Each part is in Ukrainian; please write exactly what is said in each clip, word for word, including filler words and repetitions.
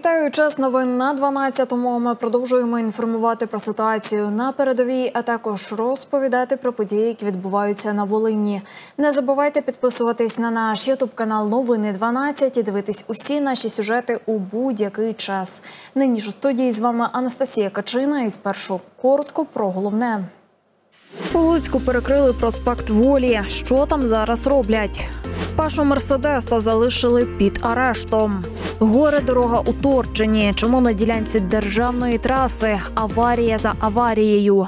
Вітаю, час новин на дванадцятому. Ми продовжуємо інформувати про ситуацію на передовій, а також розповідати про події, які відбуваються на Волині. Не забувайте підписуватись на наш ютуб-канал «Новини дванадцять» і дивитись усі наші сюжети у будь-який час. Нині ж у студії з вами Анастасія Качина і спершу коротко про головне. У Луцьку перекрили проспект Волі. Що там зараз роблять? Пашу Мерседеса залишили під арештом. Горе-дорога у Торчині. Чому на ділянці державної траси аварія за аварією?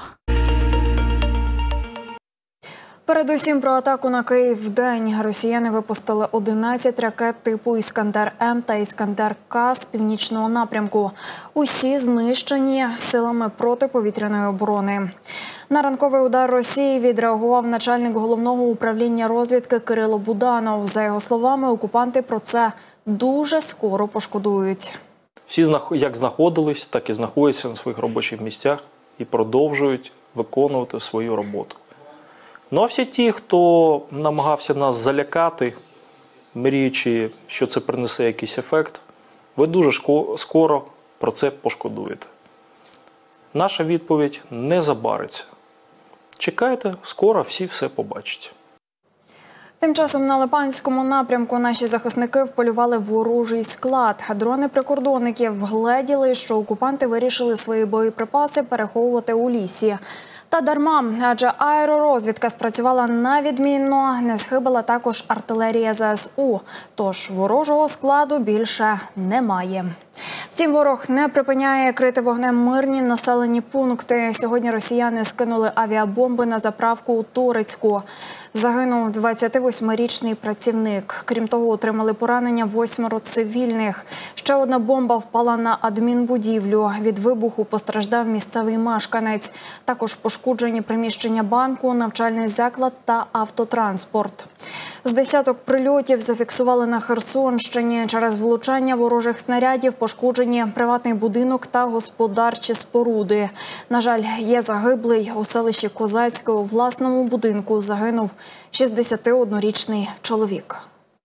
Передусім про атаку на Київ вдень. Росіяни випустили одинадцять ракет типу «Іскандер-М» та «Іскандер-К» з північного напрямку. Усі знищені силами протиповітряної оборони. На ранковий удар Росії відреагував начальник головного управління розвідки Кирило Буданов. За його словами, окупанти про це дуже скоро пошкодують. Всі як знаходились, так і знаходяться на своїх робочих місцях і продовжують виконувати свою роботу. Ну а всі ті, хто намагався нас залякати, мріючи, що це принесе якийсь ефект, ви дуже скоро про це пошкодуєте. Наша відповідь не забариться. Чекайте, скоро всі все побачать. Тим часом на Липанському напрямку наші захисники вполювали ворожий склад. Дрони прикордонників вгледіли, що окупанти вирішили свої боєприпаси переховувати у лісі. Та дарма, адже аеророзвідка спрацювала на відмінно, не схибила також артилерія зе ес у. Тож ворожого складу більше немає. Втім, ворог не припиняє крити вогнем мирні населені пункти. Сьогодні росіяни скинули авіабомби на заправку у Торецьку. Загинув двадцятивосьмирічний працівник. Крім того, отримали поранення восьмеро цивільних. Ще одна бомба впала на адмінбудівлю. Від вибуху постраждав місцевий мешканець. Також пошкоджені приміщення банку, навчальний заклад та автотранспорт. З десяток прильотів зафіксували на Херсонщині. Через влучання ворожих снарядів пошкоджені приватний будинок та господарчі споруди. На жаль, є загиблий. У селищі Козацьке у власному будинку загинув шістдесятиоднорічний чоловік.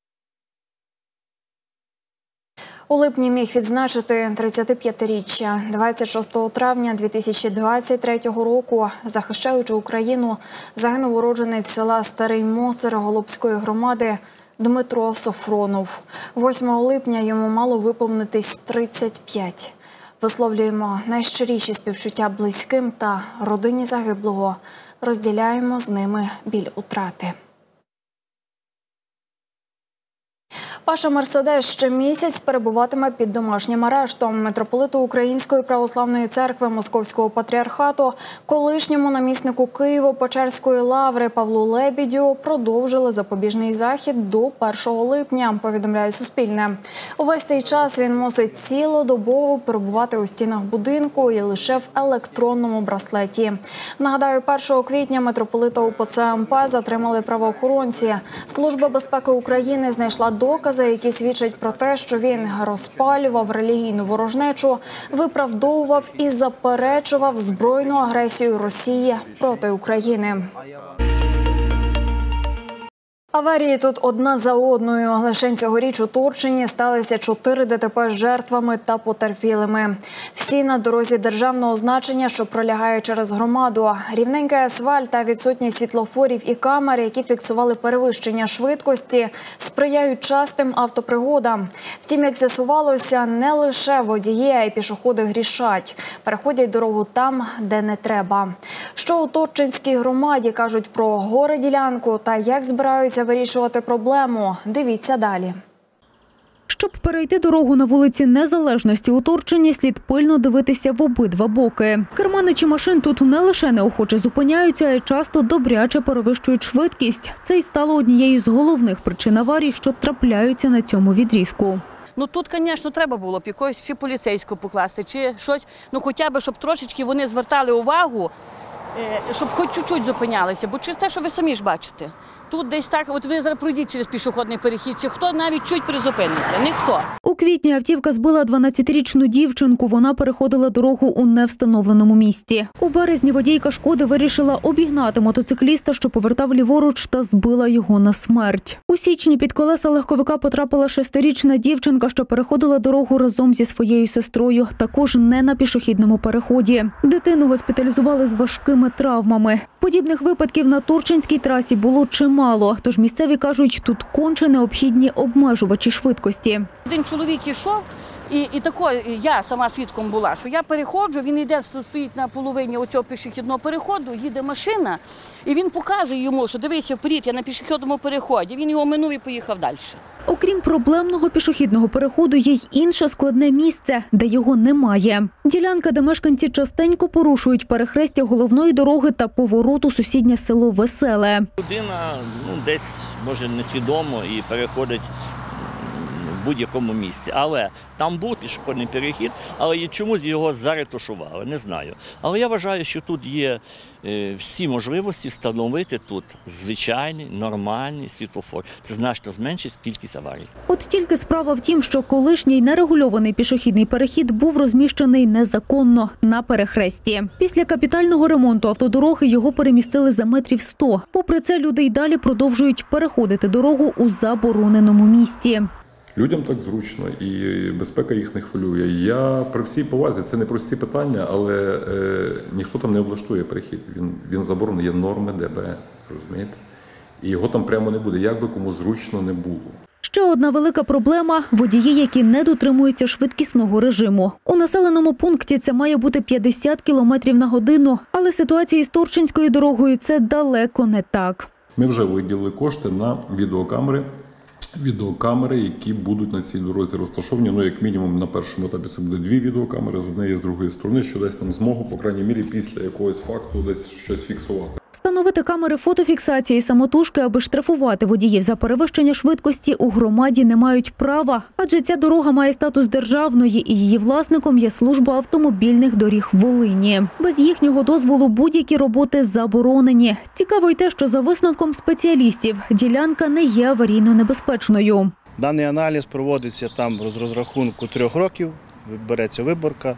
У липні міг відзначити тридцятип'ятиріччя. двадцять шостого травня дві тисячі двадцять третього року, захищаючи Україну, загинув уродженець села Старий Мосир Голубської громади Дмитро Софронов. восьмого липня йому мало виповнитись тридцять п'ять. Висловлюємо найщиріші співчуття близьким та родині загиблого. Розділяємо з ними біль утрати. Паша Мерседес ще місяць перебуватиме під домашнім арештом. Митрополиту Української православної церкви Московського патріархату, колишньому наміснику Києво-Печерської лаври Павлу Лебідю продовжили запобіжний захід до першого липня, повідомляє Суспільне. Увесь цей час він мусить цілодобово перебувати у стінах будинку і лише в електронному браслеті. Нагадаю, першого квітня митрополита У Пе Це Ем Пе затримали правоохоронці. Служба безпеки України знайшла докази, які свідчать про те, що він розпалював релігійну ворожнечу, виправдовував і заперечував збройну агресію Росії проти України. Аварії тут одна за одною. Лише цьогоріч у Торчині сталися чотири де те пе з жертвами та потерпілими. Всі на дорозі державного значення, що пролягає через громаду. Рівненький асфальт та відсутність світлофорів і камер, які фіксували перевищення швидкості, сприяють частим автопригодам. Втім, як з'ясувалося, не лише водії, а й пішоходи грішать. Переходять дорогу там, де не треба. Що у Торчинській громаді кажуть про горе-ділянку та як збираються вирішувати проблему, дивіться далі. Щоб перейти дорогу на вулиці Незалежності у Торчині, слід пильно дивитися в обидва боки. Керманичі машин тут не лише неохоче зупиняються, а й часто добряче перевищують швидкість. Це й стало однією з головних причин аварій, що трапляються на цьому відрізку. Ну тут, звісно, треба було б якогось чи поліцейського покласти, чи щось, ну хоча б, щоб трошечки вони звертали увагу, щоб хоч чуть-чуть зупинялися, бо через те, що ви самі ж бачите. тут десь так, от ви зараз пройдіть через пішохідний перехід, чи хто навіть чуть призупиниться? Ніхто. У квітні автівка збила дванадцятирічну дівчинку. Вона переходила дорогу у невстановленому місці. У березні водійка «Шкоди» вирішила обігнати мотоцикліста, що повертав ліворуч, та збила його на смерть. У січні під колеса легковика потрапила шестирічна дівчинка, що переходила дорогу разом зі своєю сестрою, також не на пішохідному переході. Дитину госпіталізували з важкими травмами. Подібних випадків на Турчинській трасі було чимало, тож місцеві кажуть, тут конче необхідні обмежувачі швидкості. Один чоловік йшов, і, і тако, я сама свідком була, що я переходжу, він йде, стоїть на половині оцього пішохідного переходу, їде машина, і він показує йому, що дивися вперед, я на пішохідному переході. Він його минув і поїхав далі. Окрім проблемного пішохідного переходу, є й інше складне місце, де його немає. Ділянка, де мешканці частенько порушують перехрестя головної дороги та поворот у сусіднє село Веселе. Людина ну, десь, може, несвідомо і переходить в будь-якому місці. Але там був пішохідний перехід, але чомусь його заретушували, не знаю. Але я вважаю, що тут є е, всі можливості встановити тут звичайний, нормальний світлофор. Це значно зменшить кількість аварій. От тільки справа в тім, що колишній нерегульований пішохідний перехід був розміщений незаконно на перехресті. Після капітального ремонту автодороги його перемістили за метрів сто. Попри це, люди й далі продовжують переходити дорогу у забороненому місці. Людям так зручно і безпека їх не хвилює. Я при всій повазі, це не прості питання, але е, ніхто там не облаштує перехід. Він, він заборонений, є норми ДБ, розумієте? І його там прямо не буде, як би кому зручно не було. Ще одна велика проблема – водії, які не дотримуються швидкісного режиму. У населеному пункті це має бути п'ятдесят кілометрів на годину, але ситуація із Турчинською дорогою – це далеко не так. Ми вже виділили кошти на відеокамери. Відеокамери, які будуть на цій дорозі розташовані, ну, як мінімум, на першому етапі це буде дві відеокамери з однієї і з другої сторони, що дасть нам змогу, по крайній мірі, після якогось факту десь щось фіксувати. Встановити камери фотофіксації самотужки, аби штрафувати водіїв за перевищення швидкості, у громаді не мають права. Адже ця дорога має статус державної і її власником є служба автомобільних доріг Волині. Без їхнього дозволу будь-які роботи заборонені. Цікаво й те, що за висновком спеціалістів ділянка не є аварійно небезпечною. Даний аналіз проводиться там з розрахунку трьох років, береться виборка.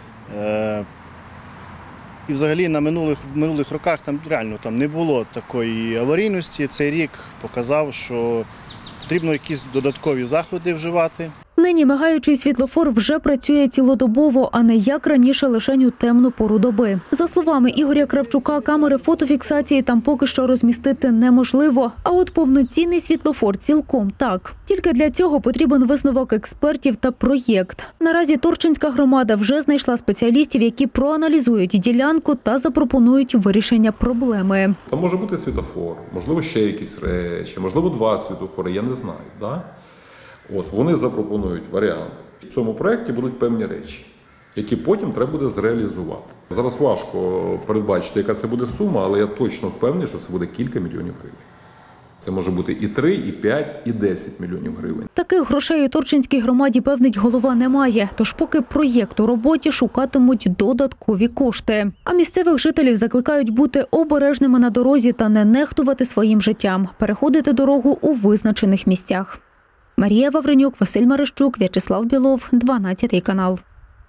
І взагалі на минулих, минулих роках там реально там не було такої аварійності. Цей рік показав, що потрібно якісь додаткові заходи вживати. Нині мигаючий світлофор вже працює цілодобово, а не як раніше лише у темну пору доби. За словами Ігоря Кравчука, камери фотофіксації там поки що розмістити неможливо, а от повноцінний світлофор цілком так. Тільки для цього потрібен висновок експертів та проєкт. Наразі Турчинська громада вже знайшла спеціалістів, які проаналізують ділянку та запропонують вирішення проблеми. Там може бути світлофор, можливо, ще якісь речі, можливо, два світлофори, я не знаю, да? От, вони запропонують варіант. В цьому проєкті будуть певні речі, які потім треба буде зреалізувати. Зараз важко передбачити, яка це буде сума, але я точно впевнений, що це буде кілька мільйонів гривень. Це може бути і три, і п'ять, і десять мільйонів гривень. Таких грошей у Турчинській громаді, певнить голова, немає. Тож поки проєкт у роботі, шукатимуть додаткові кошти. А місцевих жителів закликають бути обережними на дорозі та не нехтувати своїм життям, переходити дорогу у визначених місцях. Марія Вавренюк, Василь Марищук, В'ячеслав Білов, дванадцятий канал.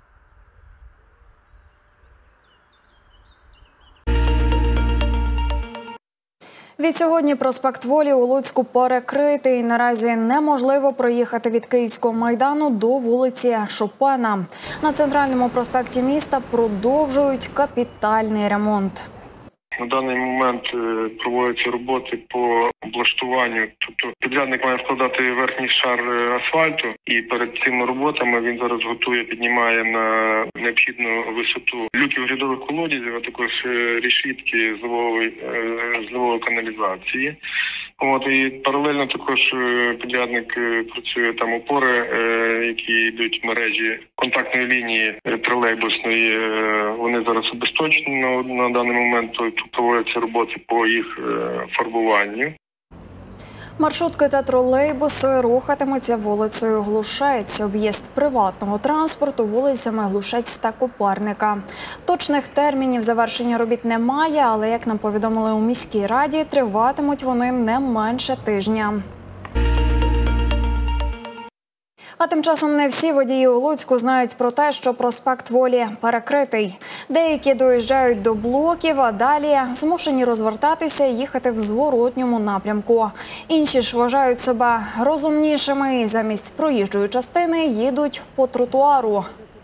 Відсьогодні проспект Волі у Луцьку перекритий. Наразі неможливо проїхати від Київського майдану до вулиці Шопена. На центральному проспекті міста продовжують капітальний ремонт. На даний момент проводяться роботи по облаштуванню. Тобто підрядник має складати верхній шар асфальту, і перед цими роботами він зараз готує, піднімає на необхідну висоту люків грядових колодязів, а також решітки зливової, зливової каналізації. От, і паралельно також підрядник працює там опори, які йдуть в мережі контактної лінії тролейбусної. Вони зараз обесточені на, на даний момент, проводяться роботи по їх фарбуванню. Маршрутки та тролейбуси рухатимуться вулицею Глушець. Об'їзд приватного транспорту вулицями Глушець та Копарника. Точних термінів завершення робіт немає, але, як нам повідомили у міській раді, триватимуть вони не менше тижня. А тим часом не всі водії у Луцьку знають про те, що проспект Волі перекритий. Деякі доїжджають до блоків, а далі змушені розвертатися і їхати в зворотньому напрямку. Інші ж вважають себе розумнішими і замість проїжджої частини їдуть по тротуару.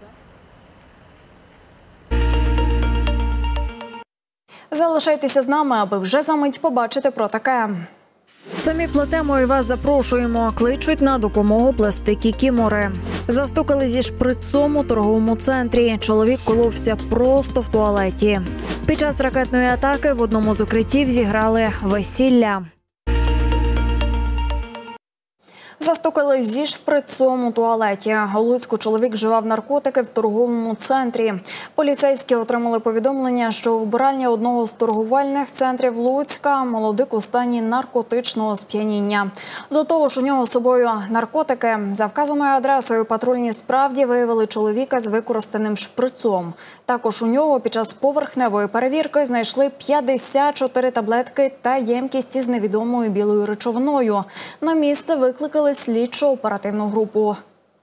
Залишайтеся з нами, аби вже за мить побачити про таке. Самі плетемо і вас запрошуємо. Кличуть на допомогу плести кікімори. Застукали зі шприцом у торговому центрі. Чоловік коловся просто в туалеті. Під час ракетної атаки в одному з укриттів зіграли весілля. Застукали зі шприцом у туалеті. У Луцьку чоловік вживав наркотики в торговому центрі. Поліцейські отримали повідомлення, що у вбиральні одного з торговельних центрів Луцька молодик у стані наркотичного сп'яніння. До того ж, у нього з собою наркотики. За вказаною адресою патрульні справді виявили чоловіка з використаним шприцом. Також у нього під час поверхневої перевірки знайшли п'ятдесят чотири таблетки та ємкість із невідомою білою речовиною. На місце викликали слідчо-оперативну групу.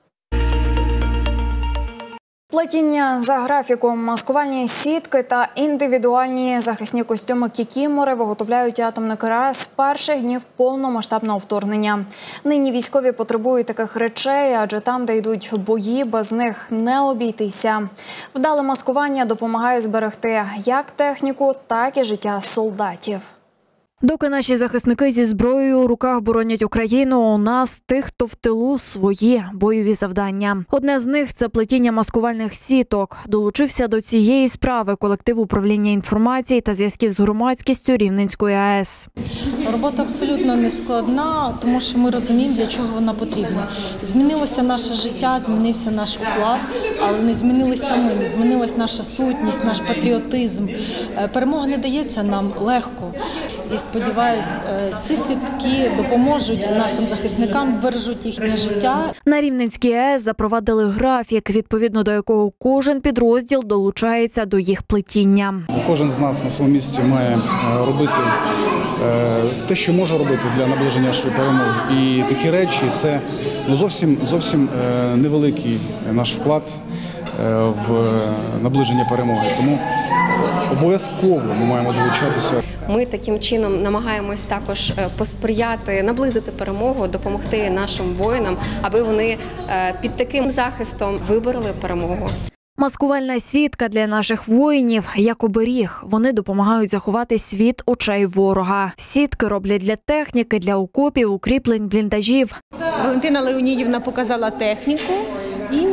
Плетіння за графіком, маскувальні сітки та індивідуальні захисні костюми кікімори виготовляють атомники РАЕС з перших днів повномасштабного вторгнення. Нині військові потребують таких речей, адже там, де йдуть бої, без них не обійтися. Вдале маскування допомагає зберегти як техніку, так і життя солдатів. Доки наші захисники зі зброєю у руках боронять Україну, у нас, тих, хто в тилу, свої бойові завдання. Одне з них – це плетіння маскувальних сіток. Долучився до цієї справи колектив управління інформації та зв'язків з громадськістю Рівненської АЕС. Робота абсолютно не складна, тому що ми розуміємо, для чого вона потрібна. Змінилося наше життя, змінився наш вклад, але не змінилися ми, не змінилась наша сутність, наш патріотизм. Перемога не дається нам легко. І сподіваюсь, ці сітки допоможуть нашим захисникам, бережуть їхнє життя. На Рівненській АЕС запровадили графік, відповідно до якого кожен підрозділ долучається до їх плетіння. Кожен з нас на своєму місці має робити те, що може робити для наближення нашої перемоги. І такі речі – це ну, зовсім, зовсім невеликий наш вклад в наближення перемоги. Тому обов'язково ми маємо долучатися. Ми таким чином намагаємось також посприяти, наблизити перемогу, допомогти нашим воїнам, аби вони під таким захистом вибороли перемогу. Маскувальна сітка для наших воїнів – як оберіг. Вони допомагають заховатись від очей ворога. Сітки роблять для техніки, для окопів, укріплень, бліндажів. Валентина Леонідівна показала техніку і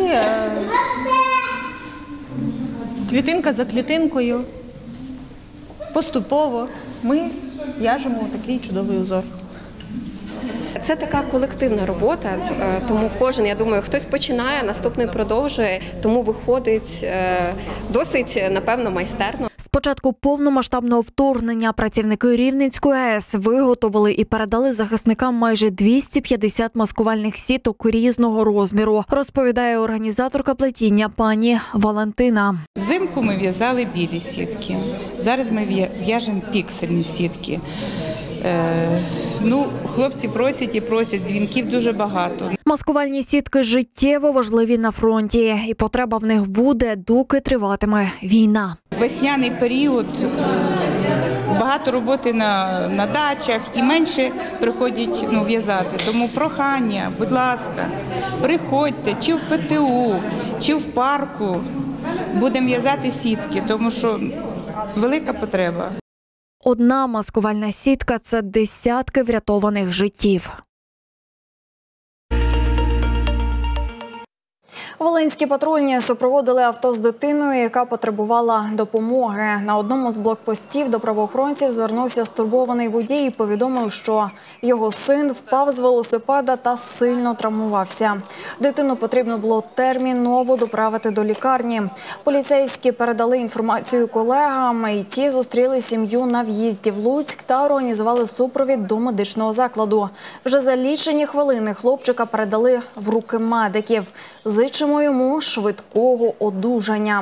клітинка за клітинкою поступово ми в'яжемо такий чудовий узор. Це така колективна робота, тому кожен, я думаю, хтось починає, наступний продовжує, тому виходить досить, напевно, майстерно. З початку повномасштабного вторгнення працівники Рівненської АЕС виготовили і передали захисникам майже двісті п'ятдесят маскувальних сіток різного розміру, розповідає організаторка плетіння пані Валентина. Взимку ми в'язали білі сітки, зараз ми в'яжемо піксельні сітки. Е, ну, хлопці просять і просять, дзвінків дуже багато. Маскувальні сітки життєво важливі на фронті, і потреба в них буде, доки триватиме війна. Весняний період, багато роботи на, на дачах і менше приходять ну, в'язати. Тому прохання, будь ласка, приходьте чи в ПТУ, чи в парку, будемо в'язати сітки, тому що велика потреба. Одна маскувальна сітка – це десятки врятованих життів. Волинські патрульні супроводили авто з дитиною, яка потребувала допомоги. На одному з блокпостів до правоохоронців звернувся стурбований водій і повідомив, що його син впав з велосипеда та сильно травмувався. Дитину потрібно було терміново доправити до лікарні. Поліцейські передали інформацію колегам, і ті зустріли сім'ю на в'їзді в Луцьк та організували супровід до медичного закладу. Вже за лічені хвилини хлопчика передали в руки медиків. Зичимо йому швидкого одужання.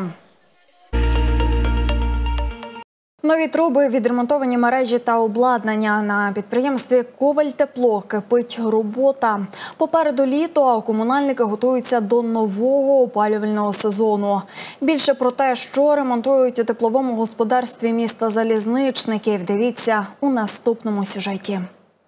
Нові труби, відремонтовані мережі та обладнання. На підприємстві «Ковальтепло» кипить робота. Попереду літо, а комунальники готуються до нового опалювального сезону. Більше про те, що ремонтують у тепловому господарстві міста Залізничників, дивіться у наступному сюжеті.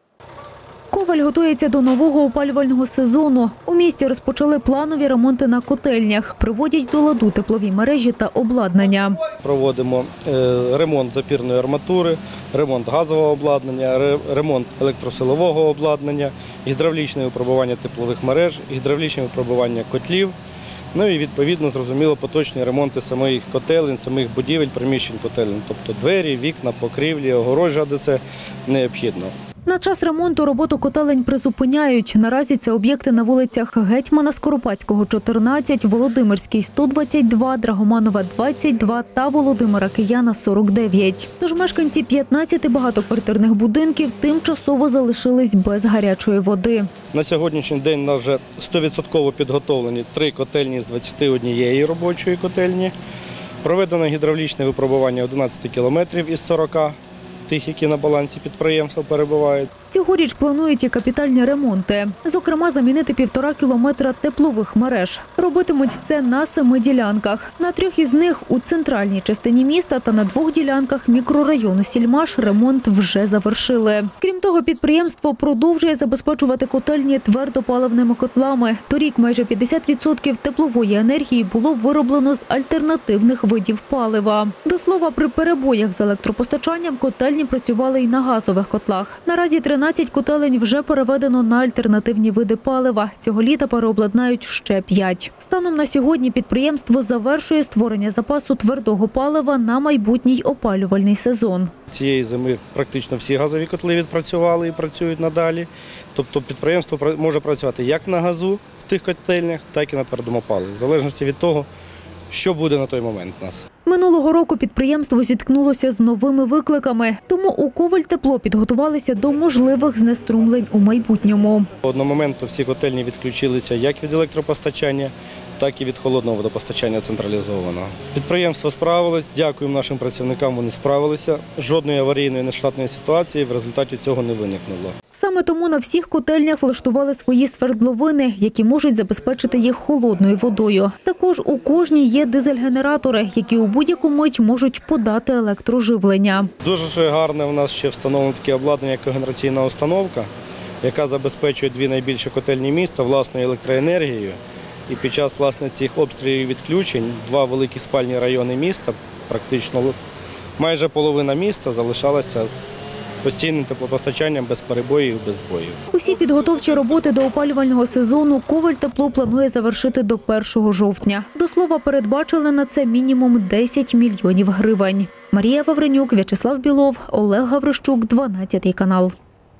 Коваль готується до нового опалювального сезону. У місті розпочали планові ремонти на котельнях, приводять до ладу теплові мережі та обладнання. Проводимо ремонт запірної арматури, ремонт газового обладнання, ремонт електросилового обладнання, гідравлічне випробування теплових мереж, гідравлічне випробування котлів. Ну і відповідно, зрозуміло, поточні ремонти самих котелень, самих будівель, приміщень котелень, тобто двері, вікна, покрівлі, огорожа, де це необхідно. На час ремонту роботу котелень призупиняють. Наразі це об'єкти на вулицях Гетьмана Скоропадського, чотирнадцять, Володимирській, сто двадцять два, Драгоманова, двадцять два та Володимира Кияна, сорок дев'ять. Тож мешканці п'ятнадцяти багатоквартирних будинків тимчасово залишились без гарячої води. На сьогоднішній день у нас вже сто відсотків підготовлені три котельні з двадцяти однієї робочої котельні. Проведено гідравлічне випробування одинадцяти кілометрів із сорока. Тих, які на балансі підприємства перебувають. Цьогоріч планують і капітальні ремонти. Зокрема, замінити півтора кілометра теплових мереж. Робитимуть це на семи ділянках. На трьох із них у центральній частині міста та на двох ділянках мікрорайону Сільмаш ремонт вже завершили. Крім того, підприємство продовжує забезпечувати котельні твердопаливними котлами. Торік майже п'ятдесят відсотків теплової енергії було вироблено з альтернативних видів палива. До слова, при перебоях з електропостачанням котельні працювали і на газових котлах. Наразі тринадцять котелень вже переведено на альтернативні види палива. Цього літа переобладнають ще п'ять. Станом на сьогодні підприємство завершує створення запасу твердого палива на майбутній опалювальний сезон. Цієї зими практично всі газові котли відпрацювали і працюють надалі. Тобто підприємство може працювати як на газу в тих котельнях, так і на твердому паливі, в залежності від того, що буде на той момент у нас. Минулого року підприємство зіткнулося з новими викликами, тому у «Ковальтепло» підготувалися до можливих знеструмлень у майбутньому. Одномоментно всі котельні відключилися як від електропостачання, так і від холодного водопостачання централізованого. Підприємство справилось, дякуємо нашим працівникам, вони справилися. Жодної аварійної нештатної ситуації в результаті цього не виникнуло. Саме тому на всіх котельнях влаштували свої свердловини, які можуть забезпечити їх холодною водою. Також у кожній є дизель-генератори, які у будь-яку мить можуть подати електроживлення. Дуже гарне у нас ще встановлено таке обладнання, як когенераційна установка, яка забезпечує дві найбільші котельні міста власною електроенергією. І під час власне цих обстрілів відключень два великі спальні райони міста, практично майже половина міста залишалася з постійним теплопостачанням без перебоїв і без збоїв. Усі підготовчі роботи до опалювального сезону «Ковальтепло» планує завершити до першого жовтня. До слова, передбачили на це мінімум десять мільйонів гривень. Марія Вавренюк, В'ячеслав Білов, Олег Гаврищук, дванадцятий канал.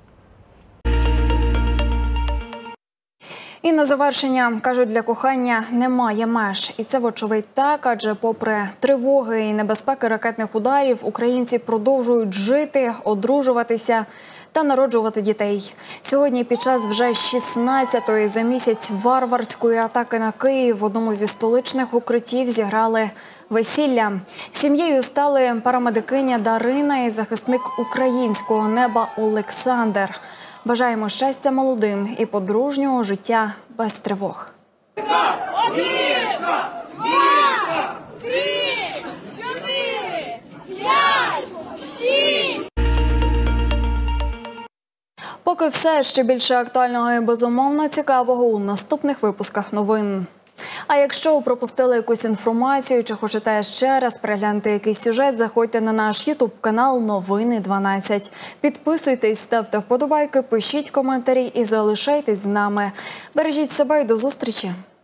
І на завершення, кажуть, для кохання немає меж. І це, вочевидь, так, адже попри тривоги і небезпеки ракетних ударів, українці продовжують жити, одружуватися та народжувати дітей. Сьогодні під час вже шістнадцятої за місяць варварської атаки на Київ в одному зі столичних укриттів зіграли весілля. Сім'єю стали парамедикиня Дарина і захисник українського неба Олександр. Бажаємо щастя молодим і подружнього життя без тривог. Поки все, ще більше актуального і безумовно цікавого у наступних випусках новин. А якщо пропустили якусь інформацію чи хочете ще раз переглянути якийсь сюжет, заходьте на наш ютуб-канал «Новини дванадцять». Підписуйтесь, ставте вподобайки, пишіть коментарі і залишайтесь з нами. Бережіть себе і до зустрічі!